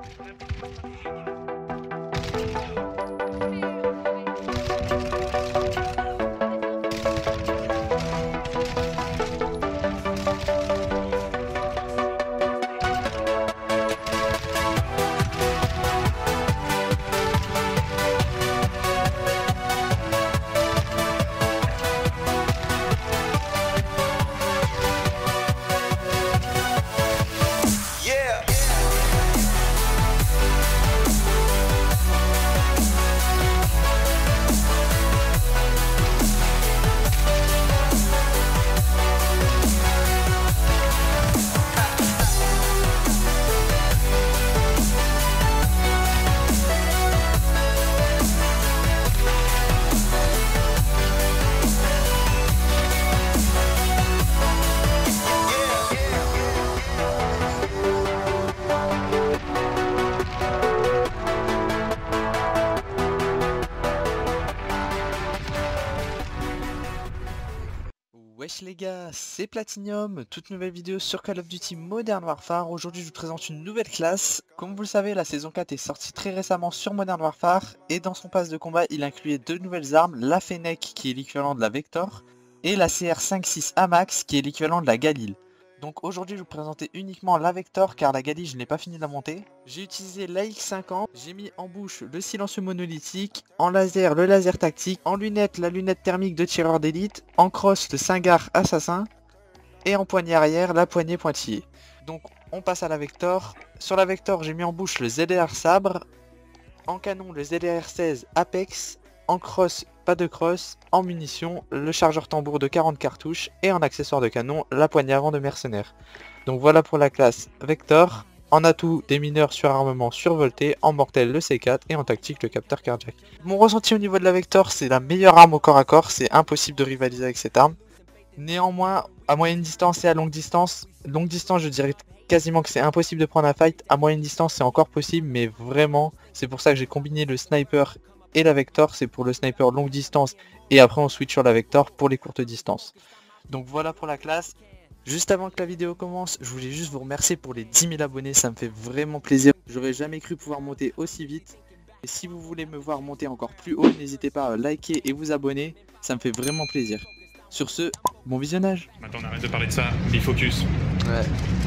Wesh les gars, c'est Platinium, toute nouvelle vidéo sur Call of Duty Modern Warfare. Aujourd'hui je vous présente une nouvelle classe. Comme vous le savez, la saison 4 est sortie très récemment sur Modern Warfare et dans son pass de combat il incluait deux nouvelles armes, la Fennec qui est l'équivalent de la Vector et la CR5-6 AMAX qui est l'équivalent de la Galil. Donc aujourd'hui je vais vous présenter uniquement la Vector car la Galil je n'ai pas fini de la monter. J'ai utilisé l'AX50, j'ai mis en bouche le silencieux monolithique, en laser le laser tactique, en lunette la lunette thermique de tireur d'élite, en crosse le Cingar assassin et en poignée arrière la poignée pointillée. Donc on passe à la Vector. Sur la Vector j'ai mis en bouche le ZDR sabre, en canon le ZDR 16 Apex, en crosse pas de crosse, en munitions le chargeur tambour de 40 cartouches et en accessoire de canon la poignée avant de mercenaire. Donc voilà pour la classe Vector. En atout des mineurs sur armement survolté, en mortel le C4 et en tactique le capteur cardiaque. Mon ressenti au niveau de la Vector, c'est la meilleure arme au corps à corps, c'est impossible de rivaliser avec cette arme. Néanmoins, à moyenne distance et à longue distance je dirais quasiment que c'est impossible de prendre un fight. À moyenne distance c'est encore possible, mais vraiment c'est pour ça que j'ai combiné le sniper et la Vector, c'est pour le sniper longue distance et après on switch sur la Vector pour les courtes distances. Donc voilà pour la classe. Juste avant que la vidéo commence, je voulais juste vous remercier pour les 10 000 abonnés, ça me fait vraiment plaisir. J'aurais jamais cru pouvoir monter aussi vite. Et si vous voulez me voir monter encore plus haut, n'hésitez pas à liker et vous abonner, ça me fait vraiment plaisir. Sur ce, bon visionnage. Attends, on arrête de parler de ça, bifocus. Ouais.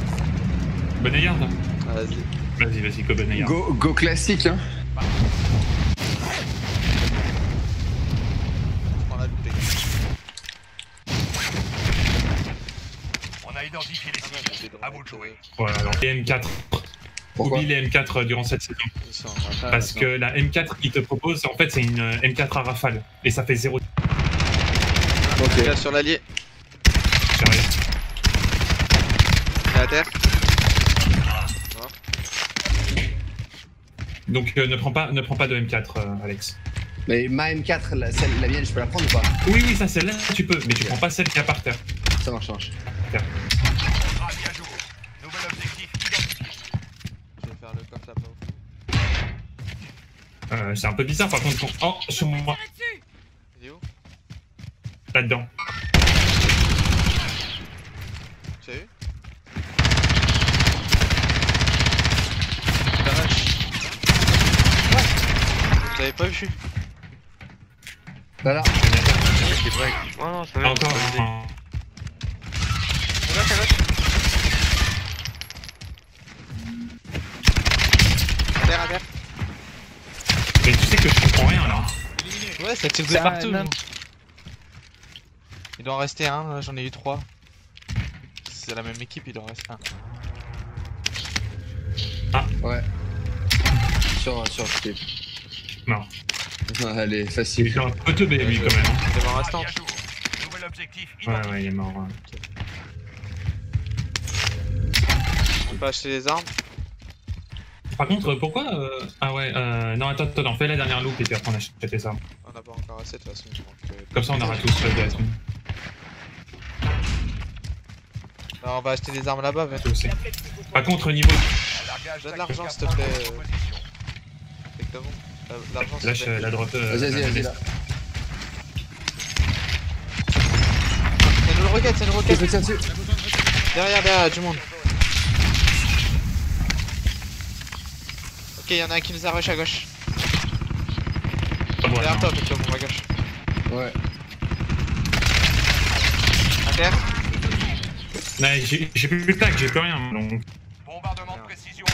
Bonayard. Vas-y. Vas-y, go Bonayard. Go classique, hein. On a identifié les cibles. À vous de jouer. Voilà, alors les M4. Pourquoi? Oublie les M4 durant cette saison. Parce que la M4 qu'il te propose, en fait, c'est une M4 à rafale. Et ça fait 0. Ok. Là sur l'allié. Sérieux. Il est à terre. Donc ne prends pas de M4, Alex. Mais ma M4, la mienne, je peux la prendre ou pas? Oui, ça celle-là, tu peux, mais tu prends pas celle qui est par terre. Ça marche. Terre. Contrat mis à jour. Nouvel objectif identifié. Je vais faire le coffre là-bas. C'est un peu bizarre par contre. Oh, sur moi. Il est où? Là-dedans. Tu as eu? Je l'avais pas vu. Là. Oh non, c'est Encore. À terre. Mais tu sais que je comprends rien là. Ouais, ça tire de partout. Il doit en rester un, là j'en ai eu 3. C'est la même équipe, il doit en rester un. Ah. Ouais. Sur clip. Non. Allez, Il facile. fait un peu teubé lui quand même. Il doit en rester un. Mis à jour. Nouvel objectif Ouais, identifié. il est mort. On peut acheter les armes. Par contre, pourquoi Ah ouais, non, attends, fais la dernière loupe et puis après on achète tes armes. On n'a pas encore assez de toute façon. Comme ça on aura tous fait de Alors on va acheter des armes là-bas, mais. Par contre, niveau. Donne l'argent s'il te plaît. Exactement. L'argent s'il te Lâche plaît. la droite. Vas-y là. C'est une roquette, Fais ça dessus. Derrière, du monde. Ok, y'en a un qui nous a rush à gauche. Ah, voilà, Derrière non. toi, plutôt, bon, à gauche. Ouais. À terre. Ouais, j'ai plus de plaque, j'ai plus rien. Donc. Bombardement de précision.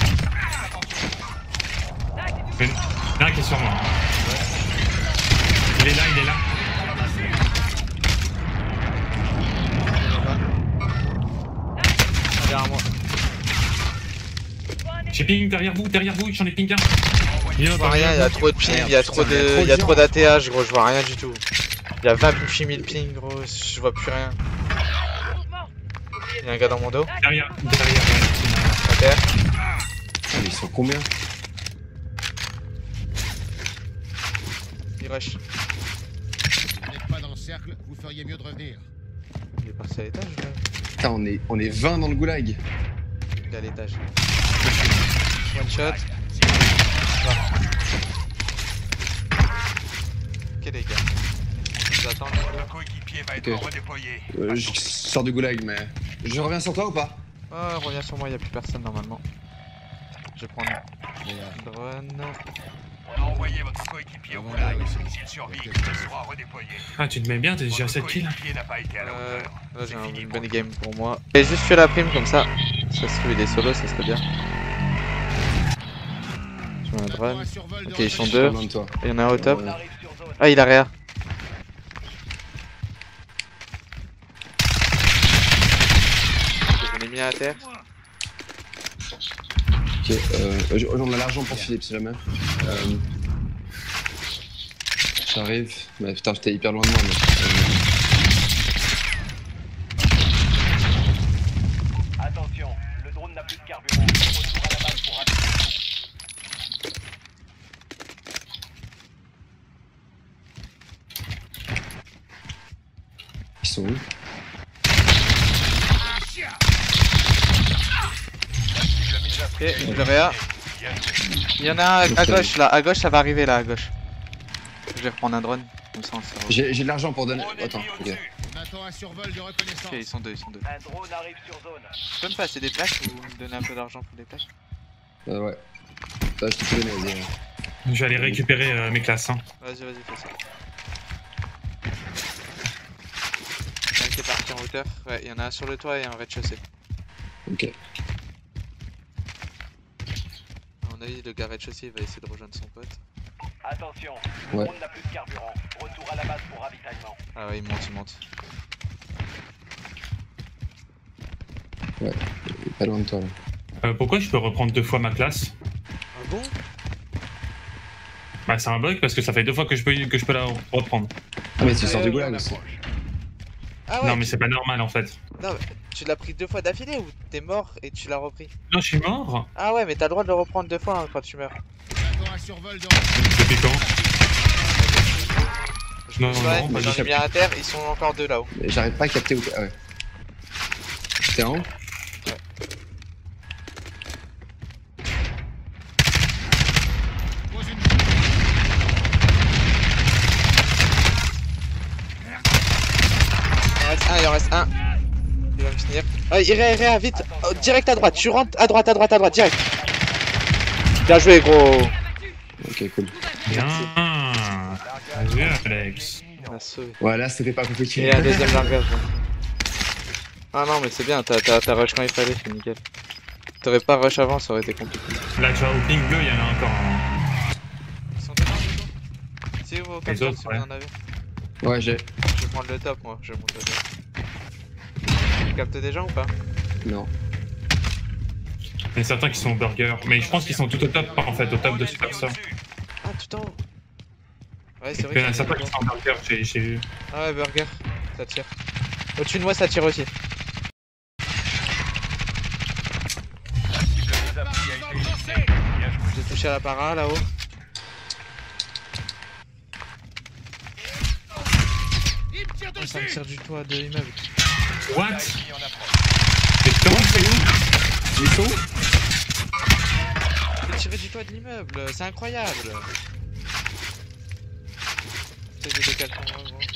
Il y en a un qui est sur moi. Il est là, il est là. Derrière moi. J'ai ping derrière vous, j'en ai ping un. Je vois rien, il y a trop de ping, il y a trop de. Il y a trop d'ATH, gros, je vois rien du tout. Il y a 20 000 ping, gros, je vois plus rien. Il y a un gars dans mon dos. Derrière. À terre. Ah, mais ils sont combien? Il rush. Vous n'êtes pas dans le cercle, vous feriez mieux de revenir. Il est parti à l'étage ou là? Putain, on est 20 dans le goulag. Il est à l'étage. One shot. Ok les gars. Je vous attends. Le coéquipier va être Ok. redéployé. Je sors du goulag, mais. Je reviens sur toi ou pas? Oh, reviens sur moi, il n'y a plus personne normalement. Je vais prendre le drone. On a envoyé votre coéquipier au goulag. S'il survit, il sera redéployé. Ah, tu te mets bien, t'es déjà à 7 Votre kills. coéquipier n'a pas été à la hauteur. Là j'ai C'est fini une pour bonne vous. game pour moi. J'ai juste fait la prime comme ça. Ça se trouve il est solo, ça serait bien. Je mets un drone. Ok, ils sont Je suis deux. loin de toi. Il y en a un au top. Ouais. Ah, il a rien. J'en ai mis un à terre. Ok, on a l'argent pour Philippe si jamais. J'arrive. Mais putain, j'étais hyper loin de moi. Attention, le drone n'a plus de carburant. Retour à la base pour atteindre. Ils sont où? Ok, je réa. Il y en a un à gauche là, à gauche ça va arriver là, à gauche. Je vais reprendre un drone, comme ça on se revoit. J'ai de l'argent pour donner. Drone Attends, ennemi ok. au-dessus. On attend un survol de reconnaissance. Ok, ils sont deux. Un drone arrive sur zone. Tu peux me passer des plaques ou me donner un peu d'argent pour des plaques? Ouais. Ça, je te peux donner, vas-y. Je vais aller récupérer mes classes. Hein. Vas-y, fais ça. Il y en a un qui est parti en hauteur. Ouais, il y en a un sur le toit et un au rez-de-chaussée. Ok. À mon avis, le gars rez-de-chaussée il va essayer de rejoindre son pote. Attention, Ouais. le drone n'a plus de carburant. Retour à la base pour ravitaillement. Ah ouais, il monte. Il est pas loin de toi là. Pourquoi je peux reprendre 2 fois ma classe? Ah bon? Bah c'est un bug parce que ça fait 2 fois que je peux la reprendre. Ah, mais tu sors du goulag aussi. Ah ouais, Non mais c'est pas normal en fait. non, mais tu l'as pris 2 fois d'affilée ou t'es mort et tu l'as repris? Non, je suis mort. Ah ouais, mais t'as le droit de le reprendre 2 fois hein, quand tu meurs. On attend un survol de reconnaissance. Depuis quand? Je Non, me non, soigne, non, bah, j'en ai mis un à terre, ils sont encore 2 là-haut. Mais j'arrive pas à capter où t'es. Ah ouais. T'es en haut? Pose une Il en reste un. Il va me finir. Ah, Iréa, vite. Oh, direct à droite, tu rentres à droite, direct. Bien joué, gros. Ok, cool. Bien. Bien joué, Alex. On a sauvé. Ouais, là c'était pas Et compliqué. un deuxième largage. Là. Ah non, mais c'est bien, t'as rush quand il fallait, c'est nickel. T'aurais pas rush avant, ça aurait été compliqué. Là, tu vois, au ping bleu, il y en a encore un. Ils sont dedans, Si vous, Les comme ça, autres, si ouais. vous en avez. Ouais, j'ai. Je vais prendre le top, moi, je monte le top. Tu captes des gens ou pas? Non. Il y en a certains qui sont au burger. Mais je pense qu'ils sont tout au top en fait, au top de Super Star. Ah, tout en haut. Ouais, c'est vrai. Il y en a qu'il certains des qui sont au burger, j'ai vu. Ah ouais, burger, ça tire. Au-dessus de moi, ça tire aussi. J'ai touché à la para là-haut. Ça me tire du toit de l'immeuble. What? Mais comment c'est où? Ils sont où? J'ai tiré du toit de l'immeuble, c'est incroyable. C'est des décales pour moi, gros.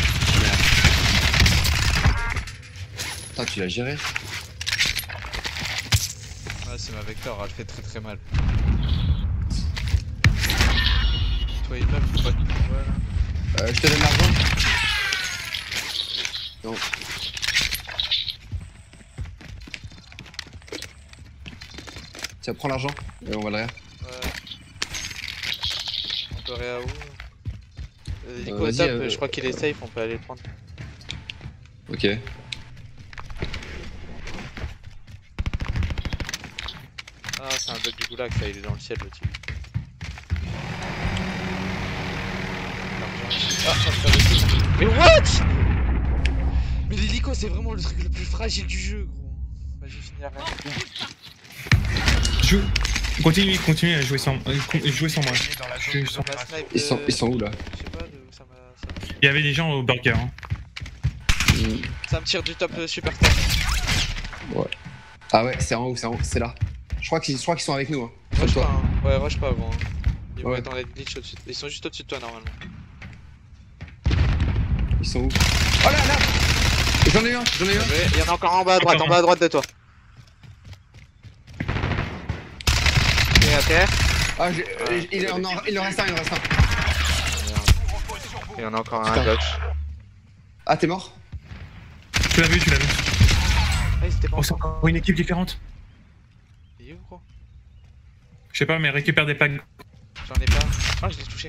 Putain, tu l'as géré? Ah, c'est ma Vector, elle fait très mal. Toi, il meurt, faut pas que tu vois là. Je te donne l'argent. Non. Tiens, prends l'argent et on va le réa. Ouais. On peut réa où Nico, vas-y, top, je crois qu'il est safe, on peut aller le prendre. Ok. Ah, c'est un bug du goulag, ça, il est dans le ciel le type. Mais what? Mais l'hélico, c'est vraiment le truc le plus fragile du jeu, gros. Vas-y, finis la Continuez à jouer sans, moi. Ils sont où là? Je sais pas d'où ça m'a. Il y avait des gens au burger. Hein. Ça me tire du top super terre. Ouais. Ah ouais, c'est en haut, c'est là. Je crois qu'ils sont avec nous. Hein. Rush toi. pas, hein. Ouais, rush pas, gros. Ils vont Ouais. être en let's glitch au-dessus. Ils sont juste au-dessus de toi normalement. Ils sont où? Oh là là! J'en ai eu un. Il y en a encore un en bas à droite, de toi. Et à terre. Ah, il en reste un. Merde. Il y en a encore un Putain. bloc. Ah, t'es mort? Tu l'as vu. Ah, c'était pas Oh, c'est encore. encore une équipe différente. Il est où, gros? Je sais pas, mais récupère des plaques. J'en ai pas. Ah, je l'ai touché.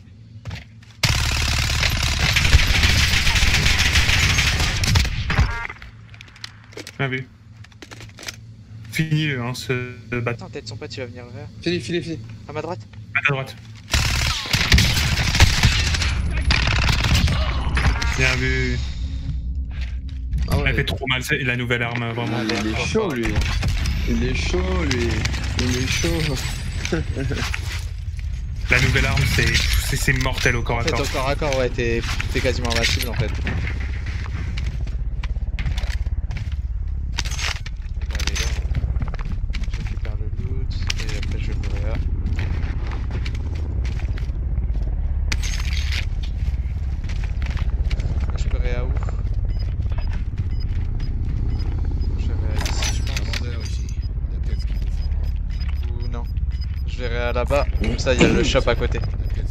Bien vu. Fini-le, hein, ce bâtiment. Attends, peut-être son pote il va venir le faire. Fini. À ma droite. À ta droite. Bien vu. Ah ouais. Elle fait trop mal, c'est la nouvelle arme, vraiment. Il est chaud lui. Il est chaud. La nouvelle arme, c'est mortel au corps En à fait, corps. au corps à corps, ouais, t'es quasiment invincible en fait. Allez, là, je récupère le loot et après je vais courir. Je peux réa où? Je vais réa ici, je pense. Commandeur ici. T'inquiète ce qu'il vous faut. Ou non. Je vais réa là-bas, comme ça il y a le shop à côté. T'inquiète.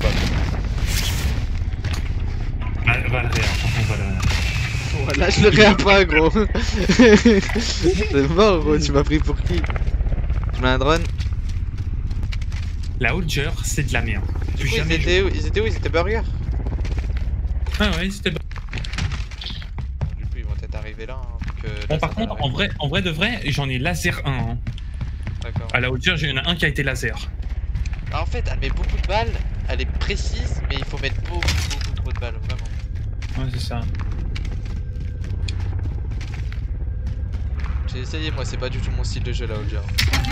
Ah, va le réa, franchement, va le réa. Voilà, je le réa pas, gros. C'est mort, gros, tu m'as pris pour qui? Je mets un drone. La Hodger, c'est de la merde. Du coup, ils étaient où? Ils étaient burger. Ah ouais, c'était bon. Du coup, ils vont peut-être arriver là. Hein, vu que Bon, là, par ça contre, va arriver. en vrai de vrai, j'en ai laser 1. Hein. D'accord. À la Hodger, il y en a un qui a été laser. Ah, en fait, elle met beaucoup de balles, elle est précise, mais il faut mettre beaucoup trop de balles, vraiment. Ouais, c'est ça. J'ai essayé, moi, c'est pas du tout mon style de jeu la Hodger.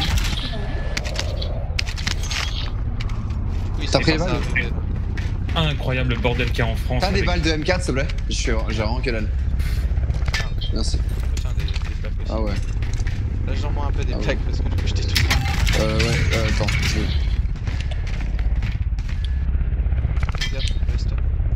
Du coup, T'as pris les commencent à balles arriver. Incroyable bordel qu'il y a en France. T'as des avec- balles de M4 s'il te plaît? J'ai vraiment que dalle. Merci. Putain, des plaques aussi. Ah ouais. Là, j'en mets un peu des Ah ouais. plaques parce que du coup, je t'ai tout. Attends. Regarde, reste.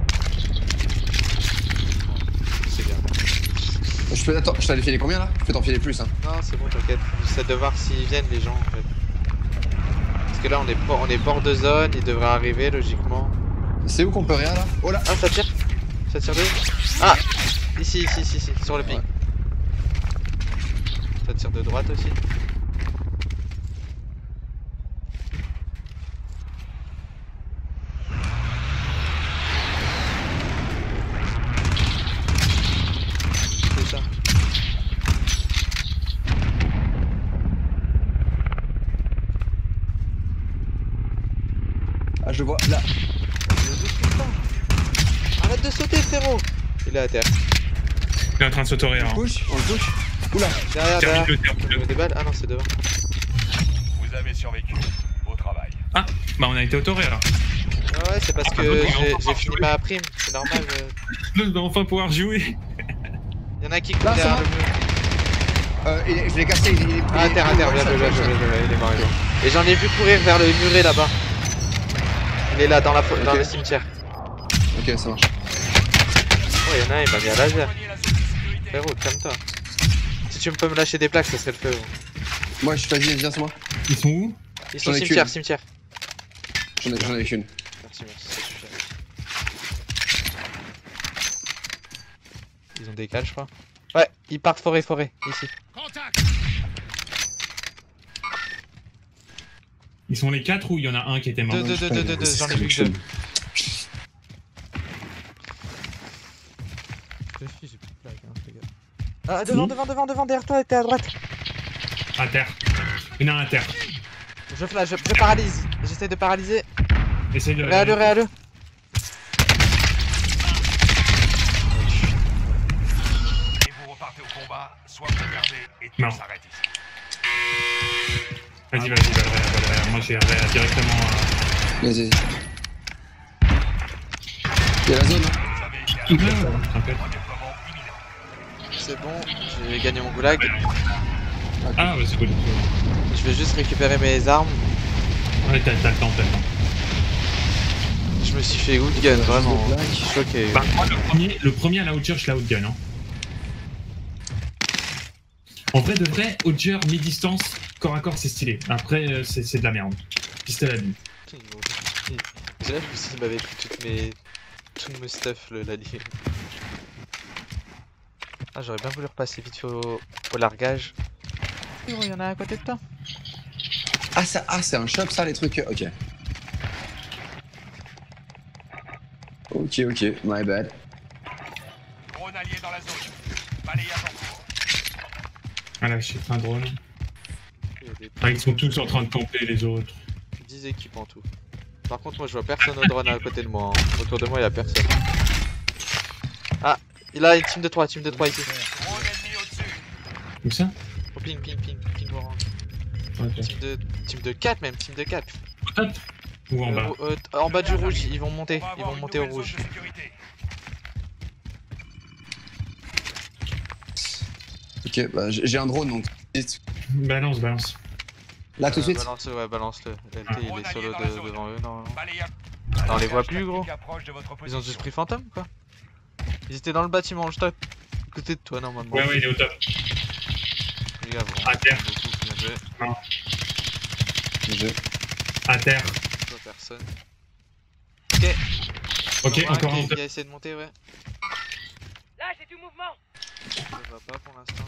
C'est bien. Attends, je t'avais filé combien là? Je peux t'en filer plus hein. Non, c'est bon, t'inquiète. J'essaie de voir s'ils viennent les gens en fait. Parce que là, on est bord de zone, ils devraient arriver logiquement. C'est où qu'on peut rien là? Oh là! Ah, ça tire de où? Ah! Ici, sur le ping. Ouais. Ça tire de droite aussi. C'est ça. Ah, je vois là. Arrête de sauter, frérot! Il est à terre. Il est en train de s'autorer. Hein. On le touche. Oula! Derrière. Termine-le. Il met des balles? Ah non, c'est devant. Vous avez survécu. Beau travail. Ah, bah on a été autoré là. Ah ouais, c'est parce Ah, que bah, j'ai fini ma prime, c'est normal. Nous allons enfin pouvoir jouer. Y'en a qui court Là, c'est derrière moi. le mur. Je l'ai cassé, il est. Ah, à terre, bien joué, il est mort. Et j'en ai vu courir vers le muret là-bas. Il est là, dans le cimetière. Ok, ça marche. Oh, y'en a un, il m'a mis à laser. Frérot, calme-toi. Si tu peux me lâcher des plaques, ça serait le feu. Gros. Moi, je vas-y, viens sur moi. Ils sont où? Ils sont J'en ai cimetière, qu'une. cimetière. J'en ai qu'une. Merci, merci, ça suffit. Ils ont des cales, je crois. Ouais, ils partent forêt, ici. Contact. Ils sont les 4 ou il y en a un qui était mort? Deux, j'en ai vu que 2. Ah, devant, derrière toi, t'es à droite. À terre. Il y en a un à terre. Je flash, je paralyse. J'essaie de paralyser. Essaye de... Réa-le. Et vous repartez au combat, soit vous perdez et tout Non. s'arrête ici. Vas-y, Valréa. Moi j'ai Réa directement... Vas-y. Il y a la zone, hein. Vous avez été Ouais, un t'inquiète. déploiement imminent. C'est bon, j'ai gagné mon goulag. Ah ouais, c'est cool. Je vais juste récupérer mes armes. Ouais, t'as le temps. Je me suis fait outgun, vraiment. Black. Je suis choqué. Bah, moi, le premier à la Outcher, je la outgun. Hein. En vrai de vrai, Outcher, mi-distance, corps à corps, c'est stylé. Après, c'est de la merde. Pistol à billes. J'ai là, je me suis dit, il m'avait pris tout mes stuff, l'allié. Ah, j'aurais bien voulu repasser vite fait au largage. Il y en a un à côté de toi. Ah, c'est un shop, ça, les trucs. Ok. Ok, my bad. Drone allié dans la zone. Balayage en cours. Ah là, je suis un drone. Il y a des Ah, ils sont tous en train de camper les autres. 10 équipes en tout. Par contre, moi je vois personne au drone à côté de moi. Hein. Autour de moi, il y a personne. Ah, il a une team de 3 ici. Drone ennemi au-dessus. Comme ça? Oh, ping orange. Ok. Team de 4 même, team de 4. Hop. Ou en bas? En bas du rouge, ils vont monter. On va Ils avoir vont une monter au nouvelle rouge. zone de sécurité. Ok, bah j'ai un drone donc. Balance. Là tout de suite. Balance-le. LT, il est solo devant eux, non. Balayage. Ah, on les voit plus, gros. Qui approche de votre Ils ont juste position. pris fantôme quoi. Ils étaient dans le bâtiment, je tape. À côté de toi normalement. Ouais, il est au top. Les gars, bon, À terre. bien joué. Je- À terre. Je vois personne. Ok, encore un au Il top. a essayé de monter, ouais. Là, j'ai du mouvement. Je le vois pas pour l'instant.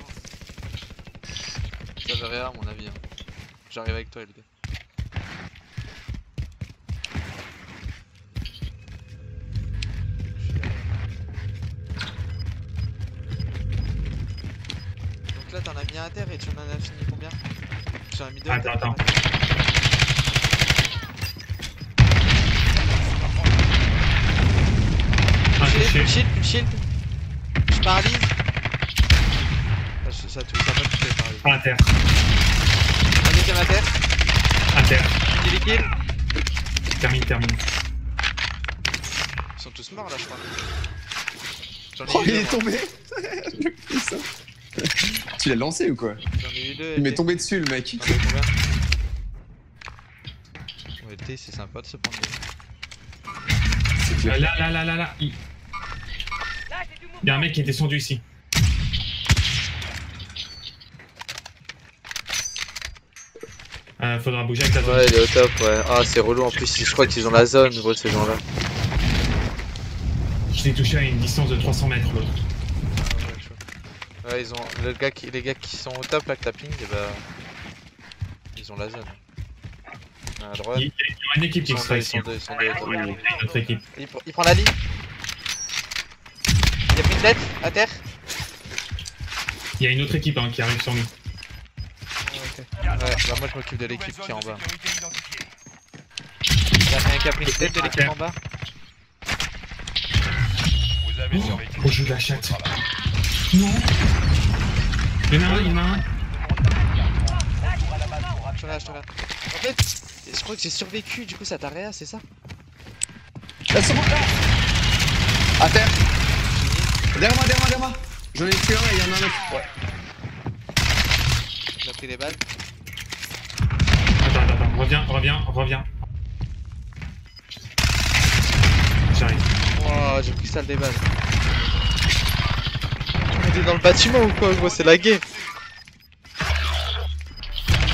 Ça verrait à mon avis. Hein. J'arrive avec toi, LD. Donc là, t'en as mis un à terre et tu en as fini combien? Tu en as mis 2 à terre. Attends. Un touché. Shield. Je paralyse. Ah, ça tue, ça va toucher paralyse. À terre. Un deuxième à terre. À terre. Fini les kills. Termine. Ils sont tous morts là, je crois. J'en Oh, ai eu il deux, est moi. tombé. Tu l'as lancé ou quoi? J'en ai eu deux. Il m'est LT. tombé dessus le mec. T'en as eu combien? Ouais, LT, c'est sympa de se prendre des... C'est clair. Là. Il Là, j'ai du mouvement. y a un mec qui est descendu ici. Faudra bouger avec ta zone. Ouais, il est au top, ouais. Ah, c'est relou en plus, je crois qu'ils ont la zone, gros, ces gens-là. Je l'ai touché à une distance de 300 mètres l'autre. Ouais, ils ont. Les gars qui sont au top là que t'as ping, et bah. Ils ont la zone. À droite. Il y a une équipe qui Ils sont sera deux, ici. ils sont deux au top. Oui, notre équipe. Il prend la ligne. Il a pris une tête à terre. Il y a une autre équipe qui arrive sur nous. Ouais, bah moi je m'occupe de l'équipe qui est en bas. Sécurité identifiée. Il y a un qui a pris une tête de l'équipe en bas. Vous avez survécu. Oh, je la chatte. Non. Il y en a un. Je te regarde. En fait, je crois que j'ai survécu, du coup ça t'a réa, c'est ça? Elles sont mortes là. À terre. Derrière moi. J'en ai tué un et il y en a un autre. Ouais. On a pris les balles. Attends. Reviens. J'arrive. Oh, j'ai pris ça des balles. On est dans le bâtiment ou quoi, gros? C'est la guerre.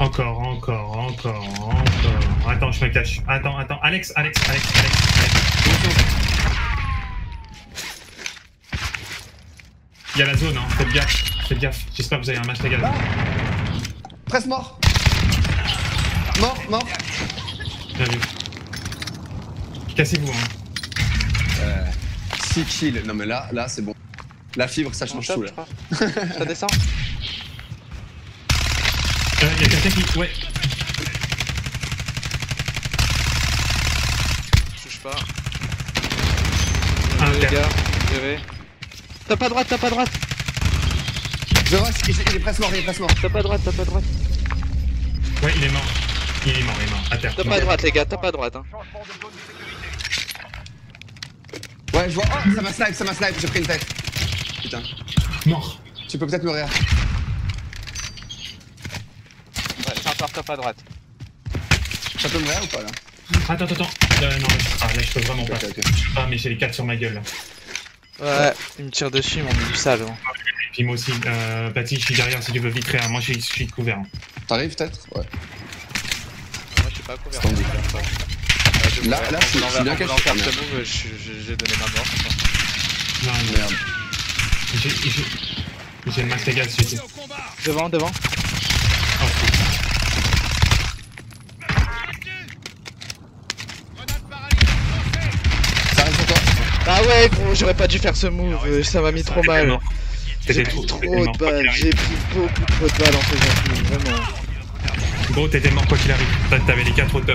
Encore. Attends, je me cache. Attends. Alex. Il y a la zone, hein. Faites gaffe. J'espère que vous avez un match légal. Presque mort. Mort. Bien vu. Cassez-vous, hein. 6 kills. Non mais là c'est bon. La fibre, ça change tout là. Ça descend. Il y a quelqu'un qui... Ouais. Touche pas. Un Les terre. gars, T'as pas droite. Je vois, il est presque mort. T'as pas droite. Ouais, il est mort. À terre. T'as pas droite, les gars, t'as pas droite. Hein. Changement de zone de sécurité. Ouais, je vois. Oh, ça m'a snipe, j'ai pris une tête. Putain. Mort. Tu peux peut-être mourir. Ouais, c'est encore top à droite. Ça peut mourir ou pas là? Attends. Non, là je peux vraiment pas. Ok. Ah, mais j'ai les 4 sur ma gueule là. Ouais, il me tire dessus, ils m'ont mis du sale. Hein. Puis moi aussi, Paty, je suis derrière si tu veux vite réa. Moi je suis couvert. Hein. T'arrives peut-être? Ouais. Moi, je suis pas couvert. Standing. Là, je suis bien caché. J'ai donné ma mort. Non, Merde. j'ai le max légal celui-ci. Devant. Oh, Ça arrive sur toi? Ah ouais, gros, j'aurais pas dû faire ce move, ça m'a mis trop mal. J'ai T'étais pris trop t'étais de mort, quoi balles, qu'il j'ai pris beaucoup trop de balles en faisant ce move, vraiment. arrive. Gros, t'étais mort quoi qu'il arrive. T'avais les 4 au top.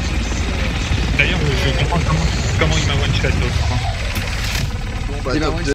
D'ailleurs, je comprends comment il m'a one-shot l'autre. Hein. Bon, bah, Il m'a top one-shot.